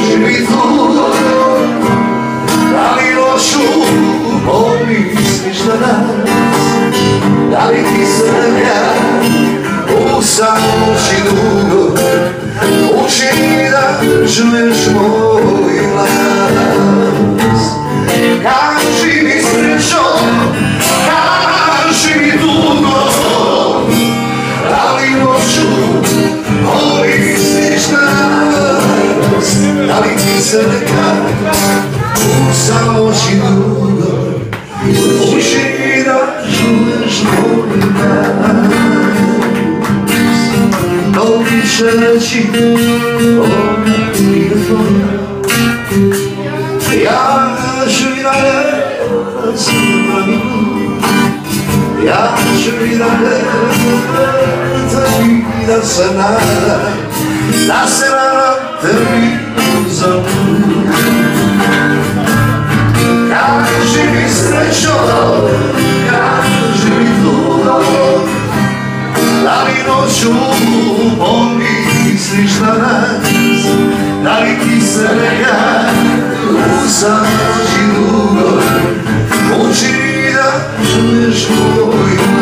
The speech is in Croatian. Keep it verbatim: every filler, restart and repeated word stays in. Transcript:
živi tu, da li noću pomisliš na nas, da li ti srnja u samoći dugo uči da čuješ moj glas. Kaži mi srećo, kaži mi dugo, da li noću pomisliš na nas, da li ti srnja u samoći dugo uči da čuješ moj glas. To više reći ona i da tvoja, ja ću i dalje da se pravim, ja ću i dalje da se nadam, da se nadam tebi za put. Kaži mi srećo, kaži mi dugo, da li noću pomisliš na nas, da li ti srnja u samoći dugo uči da čuješ moj